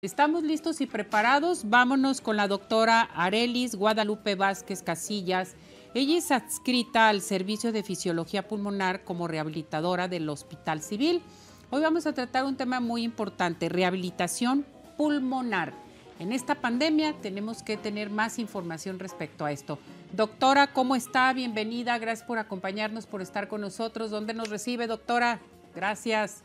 Estamos listos y preparados. Vámonos con la doctora Arelis Guadalupe Vázquez Casillas. Ella es adscrita al Servicio de Fisiología Pulmonar como rehabilitadora del Hospital Civil. Hoy vamos a tratar un tema muy importante, rehabilitación pulmonar. En esta pandemia tenemos que tener más información respecto a esto. Doctora, ¿cómo está? Bienvenida, gracias por acompañarnos, por estar con nosotros. ¿Dónde nos recibe, doctora? Gracias.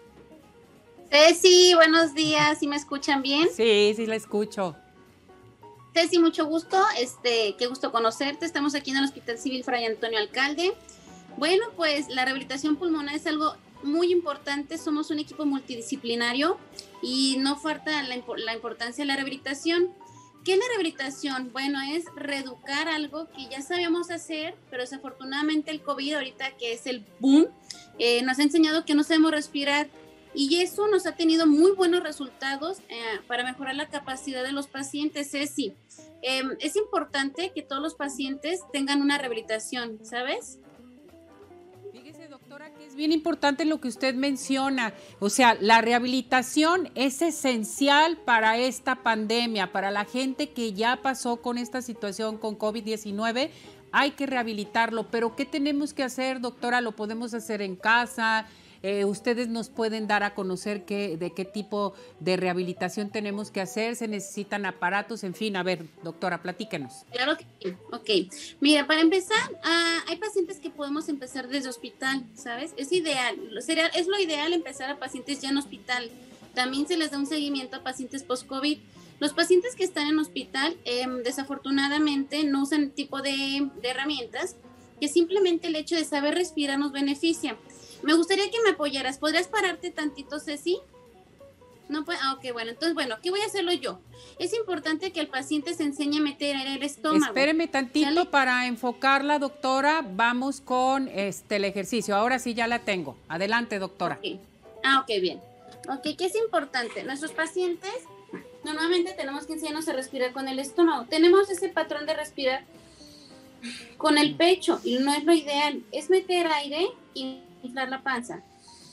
Ceci, buenos días, ¿sí me escuchan bien? Sí, la escucho. Ceci, mucho gusto, qué gusto conocerte. Estamos aquí en el Hospital Civil Fray Antonio Alcalde. Bueno, pues la rehabilitación pulmonar es algo muy importante. Somos un equipo multidisciplinario y no falta la importancia de la rehabilitación. ¿Qué es la rehabilitación? Bueno, es reeducar algo que ya sabíamos hacer, pero desafortunadamente el COVID ahorita, que es el boom, nos ha enseñado que no sabemos respirar. Y eso nos ha tenido muy buenos resultados para mejorar la capacidad de los pacientes, Ceci. Es importante que todos los pacientes tengan una rehabilitación, ¿sabes? Fíjese, doctora, que es bien importante lo que usted menciona. O sea, la rehabilitación es esencial para esta pandemia, para la gente que ya pasó con esta situación con COVID-19. Hay que rehabilitarlo, pero ¿qué tenemos que hacer, doctora? ¿Lo podemos hacer en casa? ¿Ustedes nos pueden dar a conocer de qué tipo de rehabilitación tenemos que hacer? ¿Se necesitan aparatos? En fin, a ver, doctora, platíquenos. Claro que sí. Ok. Mira, para empezar, hay pacientes que podemos empezar desde hospital, ¿sabes? Es ideal, es lo ideal empezar a pacientes ya en hospital. También se les da un seguimiento a pacientes post-COVID. Los pacientes que están en hospital, desafortunadamente, no usan tipo de herramientas que simplemente el hecho de saber respirar nos beneficia. Me gustaría que me apoyaras. ¿Podrías pararte tantito, Ceci? No puede. Ok, bueno. Entonces, bueno, ¿qué voy a hacerlo yo? Es importante que el paciente se enseñe a meter aire al estómago. Espéreme tantito para enfocarla, doctora. Vamos con el ejercicio. Ahora sí ya la tengo. Adelante, doctora. Okay. Ok, bien. Ok, ¿qué es importante? Nuestros pacientes normalmente tenemos que enseñarnos a respirar con el estómago. Tenemos ese patrón de respirar con el pecho y no es lo ideal. Es meter aire y inflar la panza,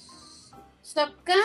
sacar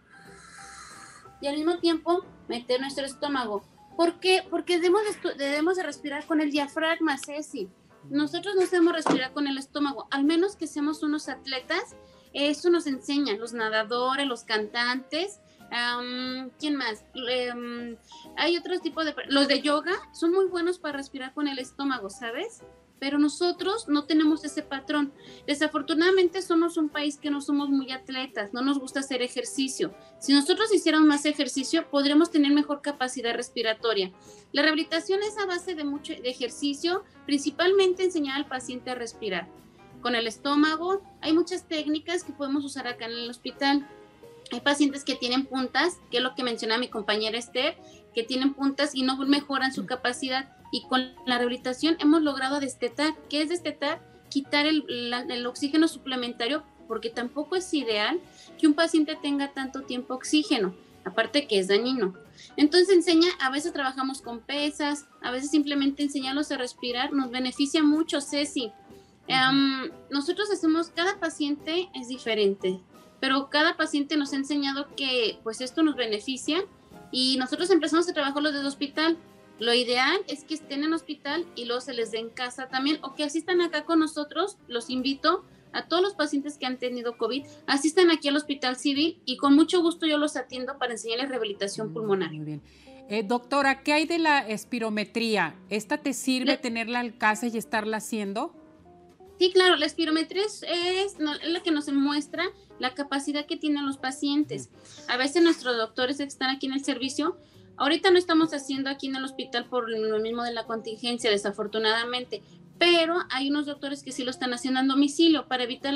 y al mismo tiempo meter nuestro estómago. ¿Por qué? Porque debemos de respirar con el diafragma, Ceci. Nosotros no sabemos respirar con el estómago, al menos que seamos unos atletas. Eso nos enseñan los nadadores, los cantantes. ¿Quién más? Hay otros tipos de... Los de yoga son muy buenos para respirar con el estómago, ¿sabes? Pero nosotros no tenemos ese patrón. Desafortunadamente somos un país que no somos muy atletas, no nos gusta hacer ejercicio. Si nosotros hiciéramos más ejercicio, podríamos tener mejor capacidad respiratoria. La rehabilitación es a base de mucho de ejercicio, principalmente enseñar al paciente a respirar. Con el estómago hay muchas técnicas que podemos usar acá en el hospital. Hay pacientes que tienen puntas, que es lo que menciona mi compañera Esther, que tienen puntas y no mejoran su capacidad. Y con la rehabilitación hemos logrado destetar. ¿Qué es destetar? Quitar el oxígeno suplementario, porque tampoco es ideal que un paciente tenga tanto tiempo oxígeno, aparte que es dañino. Entonces a veces trabajamos con pesas, a veces simplemente enseñarlos a respirar nos beneficia mucho, Ceci. Nosotros cada paciente es diferente, pero cada paciente nos ha enseñado que pues esto nos beneficia y nosotros empezamos a trabajarlos desde hospital. Lo ideal es que estén en hospital y luego se les dé en casa también, o que asistan acá con nosotros. Los invito a todos los pacientes que han tenido COVID, asistan aquí al Hospital Civil y con mucho gusto yo los atiendo para enseñarles rehabilitación pulmonar. Muy bien. Doctora, ¿qué hay de la espirometría? ¿Esta te sirve tenerla al casa y estarla haciendo? Sí, claro, la espirometría es la que nos muestra la capacidad que tienen los pacientes. A veces nuestros doctores que están aquí en el servicio, ahorita no estamos haciendo aquí en el hospital por lo mismo de la contingencia, desafortunadamente, pero hay unos doctores que sí lo están haciendo en domicilio para evitar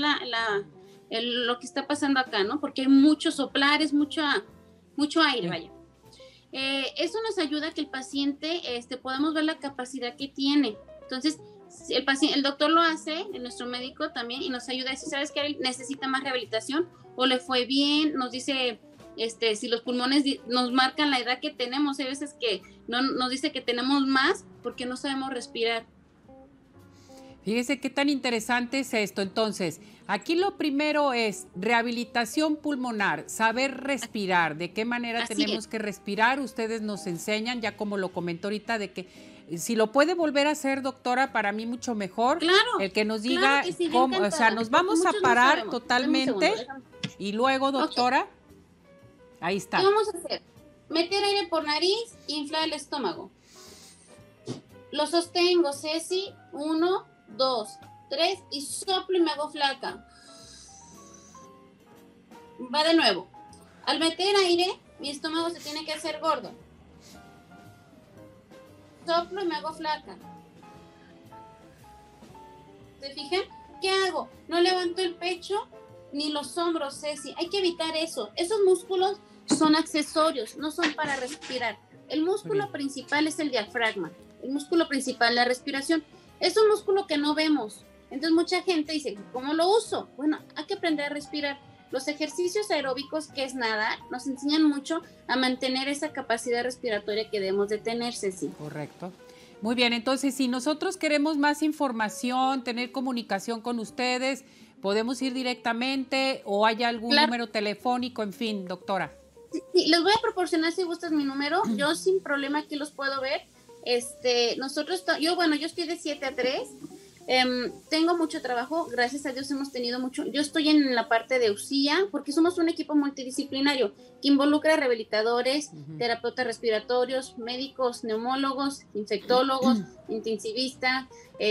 lo que está pasando acá, ¿no? Porque hay muchos soplares, mucho aire, vaya. Eso nos ayuda a que el paciente podamos ver la capacidad que tiene. Entonces, el doctor lo hace, nuestro médico también, y nos ayuda a decir, ¿sabes qué? Necesita más rehabilitación o le fue bien, nos dice si los pulmones nos marcan la edad que tenemos. Hay veces que no nos dice que tenemos más porque no sabemos respirar. Fíjese qué tan interesante es esto. Entonces, aquí lo primero es rehabilitación pulmonar, saber respirar, de qué manera tenemos que respirar. Ustedes nos enseñan, ya como lo comentó ahorita, de que si lo puede volver a hacer, doctora, para mí mucho mejor. Claro. El que nos diga que sí, cómo, o sea, nos vamos a parar totalmente y luego, doctora, ahí está. ¿Qué vamos a hacer? Meter aire por nariz, inflar el estómago. Lo sostengo, Ceci, 1, 2, 3 y soplo y me hago flaca. Va de nuevo. Al meter aire, mi estómago se tiene que hacer gordo. Soplo y me hago flaca. ¿Se fijan? ¿Qué hago? No levanto el pecho ni los hombros, Ceci. Hay que evitar eso. Esos músculos son accesorios, no son para respirar. El músculo principal es el diafragma. El músculo principal, la respiración. Es un músculo que no vemos. Entonces mucha gente dice, ¿cómo lo uso? Bueno, hay que aprender a respirar. Los ejercicios aeróbicos, que es nadar, nos enseñan mucho a mantener esa capacidad respiratoria que debemos de tener, Ceci. Correcto. Muy bien, entonces si nosotros queremos más información, tener comunicación con ustedes, ¿podemos ir directamente o hay algún número telefónico? En fin, doctora. Sí, les voy a proporcionar si gustas mi número. Yo sin problema aquí los puedo ver. Yo estoy de 7 a 3. Tengo mucho trabajo, gracias a Dios hemos tenido mucho. Yo estoy en la parte de UCIA porque somos un equipo multidisciplinario que involucra rehabilitadores, terapeutas respiratorios, médicos, neumólogos, infectólogos, intensivistas,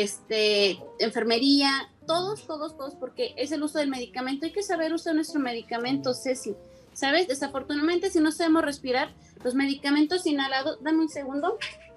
enfermería, todos, porque es el uso del medicamento. Hay que saber usar nuestro medicamento, Ceci. ¿Sabes? Desafortunadamente, si no sabemos respirar, los medicamentos inhalados, dame un segundo.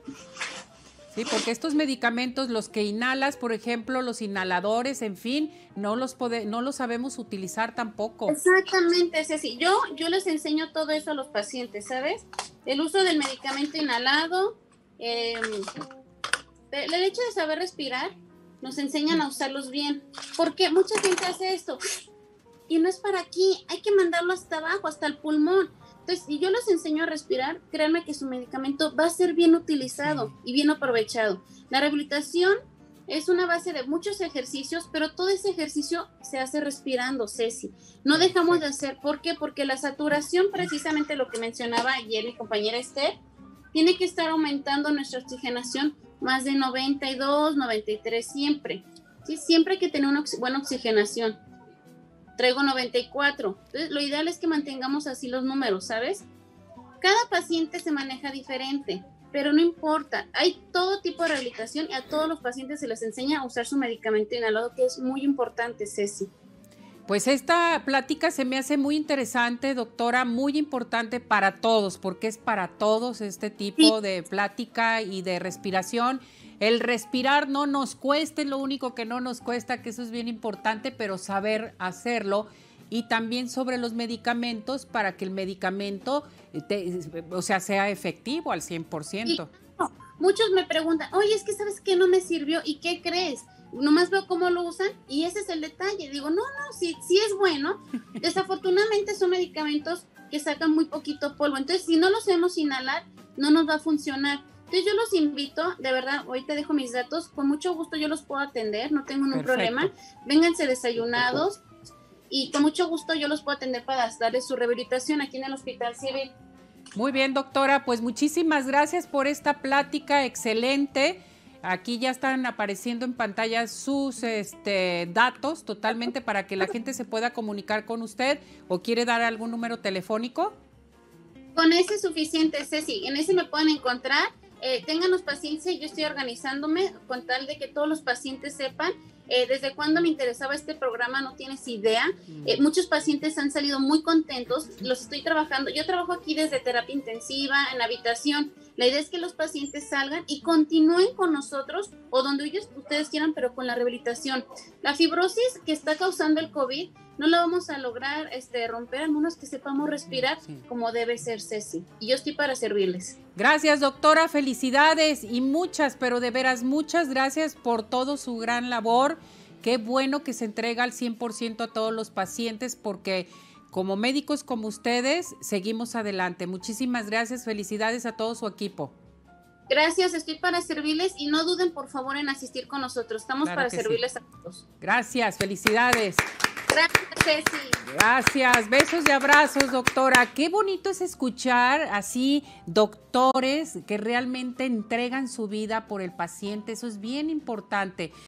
Sí, porque estos medicamentos, los que inhalas, por ejemplo, los inhaladores, en fin, no los sabemos utilizar tampoco. Exactamente, Ceci. Yo les enseño todo eso a los pacientes, ¿sabes? El uso del medicamento inhalado, el hecho de saber respirar, nos enseñan a usarlos bien. Porque mucha gente hace esto y no es para aquí, hay que mandarlo hasta abajo, hasta el pulmón. Entonces, si yo les enseño a respirar, créanme que su medicamento va a ser bien utilizado y bien aprovechado. La rehabilitación es una base de muchos ejercicios, pero todo ese ejercicio se hace respirando, Ceci. No dejamos de hacer. ¿Por qué? Porque la saturación, precisamente lo que mencionaba ayer mi compañera Esther, tiene que estar aumentando nuestra oxigenación más de 92, 93 siempre. ¿Sí? Siempre hay que tener una buena oxigenación. Traigo 94. Entonces, lo ideal es que mantengamos así los números, ¿sabes? Cada paciente se maneja diferente, pero no importa. Hay todo tipo de rehabilitación y a todos los pacientes se les enseña a usar su medicamento inhalado, que es muy importante, Ceci. Pues esta plática se me hace muy interesante, doctora, muy importante para todos, porque es para todos este tipo de plática y de respiración. El respirar no nos cueste, lo único que no nos cuesta, que eso es bien importante, pero saber hacerlo. Y también sobre los medicamentos, para que el medicamento sea efectivo al 100%. Muchos me preguntan, oye, es que ¿sabes qué no me sirvió? ¿Y qué crees? Nomás veo cómo lo usan y ese es el detalle. Digo, no, sí es bueno. Desafortunadamente son medicamentos que sacan muy poquito polvo. Entonces, si no los sabemos inhalar, no nos va a funcionar. Entonces, yo los invito, de verdad, ahorita dejo mis datos. Con mucho gusto yo los puedo atender, no tengo ningún problema. Vénganse desayunados y con mucho gusto yo los puedo atender para darles su rehabilitación aquí en el Hospital Civil. Muy bien, doctora, pues muchísimas gracias por esta plática excelente. Aquí ya están apareciendo en pantalla sus datos totalmente para que la gente se pueda comunicar con usted. ¿O quiere dar algún número telefónico? Con ese es suficiente, Ceci. En ese me pueden encontrar. Ténganos paciencia, yo estoy organizándome con tal de que todos los pacientes sepan. Desde cuando me interesaba este programa, no tienes idea. Muchos pacientes han salido muy contentos, los estoy trabajando. Yo trabajo aquí desde terapia intensiva, en habitación. La idea es que los pacientes salgan y continúen con nosotros o donde ustedes quieran, pero con la rehabilitación. La fibrosis que está causando el COVID no la vamos a lograr romper, al menos que sepamos respirar como debe ser, Ceci. Y yo estoy para servirles. Gracias, doctora, felicidades y muchas, pero de veras muchas gracias por todo su gran labor. Qué bueno que se entrega al 100% a todos los pacientes, porque como médicos como ustedes seguimos adelante. Muchísimas gracias, felicidades a todo su equipo. Gracias, estoy para servirles y no duden por favor en asistir con nosotros. Estamos Claro para que servirles sí. a todos. Gracias, felicidades. Gracias, Ceci. Gracias, besos y abrazos, doctora. Qué bonito es escuchar así doctores que realmente entregan su vida por el paciente, eso es bien importante.